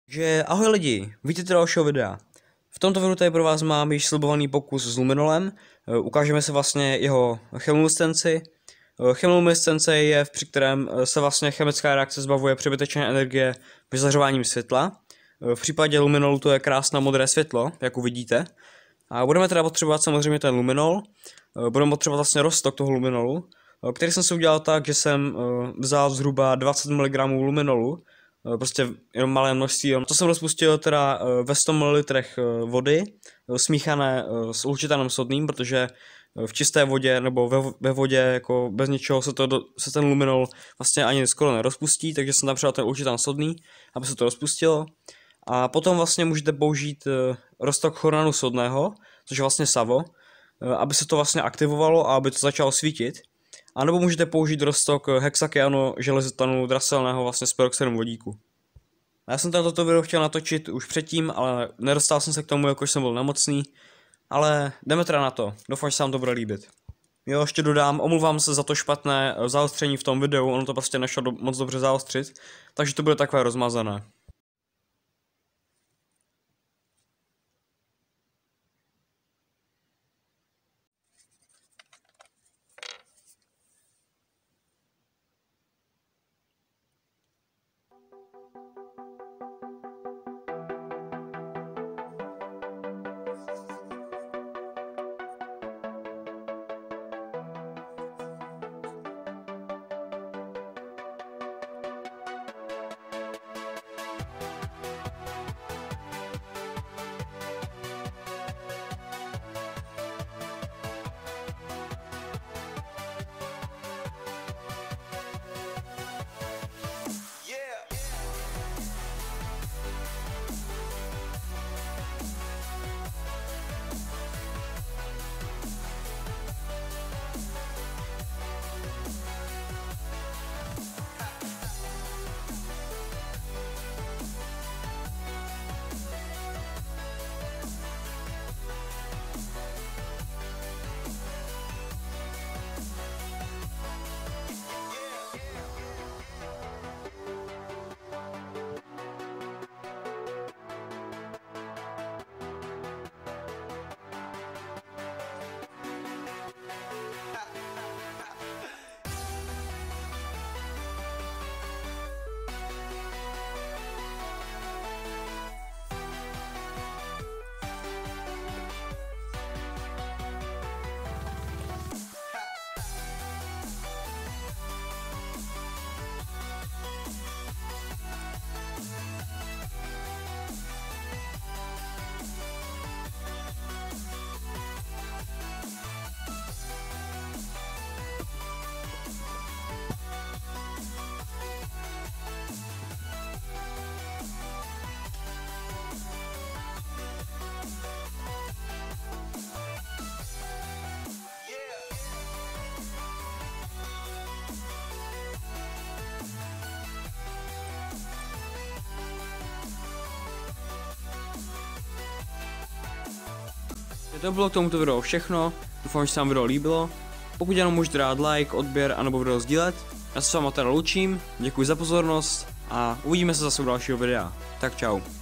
Takže ahoj lidi, vítejte do dalšího videa. V tomto videu tady pro vás mám již slibovaný pokus s luminolem. Ukážeme se vlastně jeho chemiluminescenci. Chemiluminescence je jev, při kterém se vlastně chemická reakce zbavuje přebytečné energie vyzařováním světla. V případě luminolu to je krásné modré světlo, jak uvidíte. A budeme teda potřebovat samozřejmě ten luminol. Budeme potřebovat vlastně roztok toho luminolu, který jsem si udělal tak, že jsem vzal zhruba 20 mg luminolu. Prostě jenom malé množství. To jsem rozpustil teda ve 100 ml vody, smíchané s uhličitánem sodným, protože v čisté vodě nebo ve vodě jako bez ničeho se ten luminol vlastně ani skoro nerozpustí, takže jsem tam přidal ten uhličitán sodný, aby se to rozpustilo. A potom vlastně můžete použít roztok choranu sodného, což je vlastně savo, aby se to vlastně aktivovalo a aby to začalo svítit. A nebo můžete použít roztok hexakyanu železitanu draselného vlastně s peroxidem vodíku. Já jsem toto video chtěl natočit už předtím, ale nedostal jsem se k tomu, jakož jsem byl nemocný. Ale jdeme teda na to, doufám, že se vám to bude líbit. Jo, ještě dodám, omluvám se za to špatné zaostření v tom videu, ono to prostě nešlo moc dobře zaostřit, takže to bude takové rozmazané. To bylo k tomuto videu všechno, doufám, že se vám video líbilo. Pokud ano, můžete dát like, odběr anebo video sdílet. Já se s vámi teda loučím, děkuji za pozornost a uvidíme se zase u dalšího videa. Tak čau.